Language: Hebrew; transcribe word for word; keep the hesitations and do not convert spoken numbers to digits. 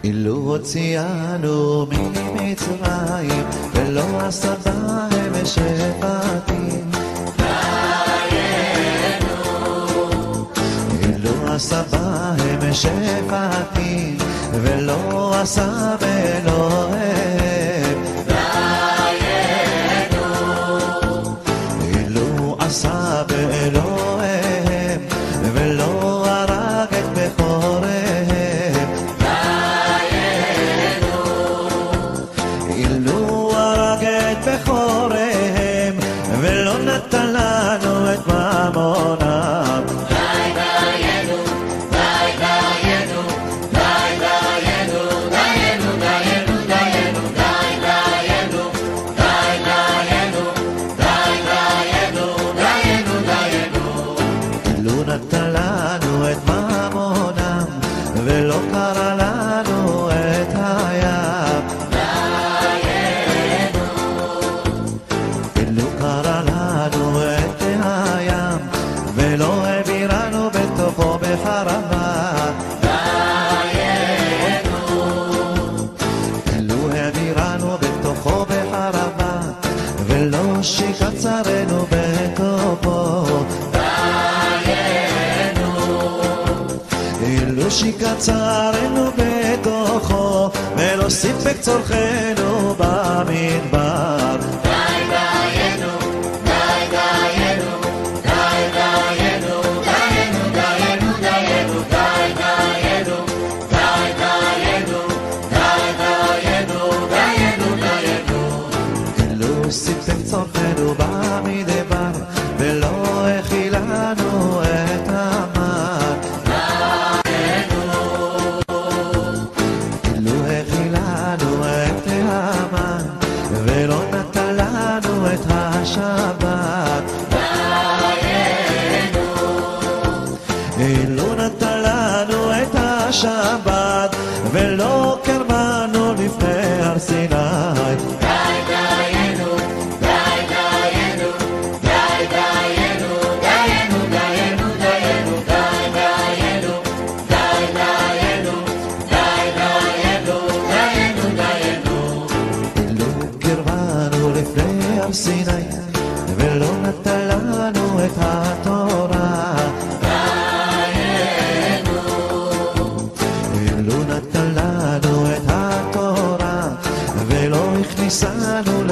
אילו הוציאנו ממצרים, ולא עשה בהם שפטים. דיינו. אילו עשה בהם שפטים, ולא עשה באלוהים. דיינו. אילו עשה באלוהים, ולא הרג את בכוריהם. ולא נתן לנו את ממונם. די דיינו, די דיינו, די דיינו, דיינו, דיינו, דיינו, די דיינו, די דיינו, די דיינו, דיינו, דיינו. לא נתן לנו את ממונם, ולא קרא לנו את הים. ולא העבירנו בתוכו בחרבה. דיינו. אלו העבירנו בתוכו בחרבה, ולא שקצרנו בתוכו. דיינו. אלו שקצרנו בתוכו, ולא סיפק צורכנו במדבר. סיפק צורכנו במדבר, ולא הכילנו את המן. דיינו. אילו הכילנו את המן, ולא נתן לנו את השבת. דיינו. אילו נתן לנו את השבת, ולא קרבנו לפני הר סיני. סיני, ולא נתן לנו את התורה. דיינו. ולא נתן לנו את התורה, ולא הכניסנו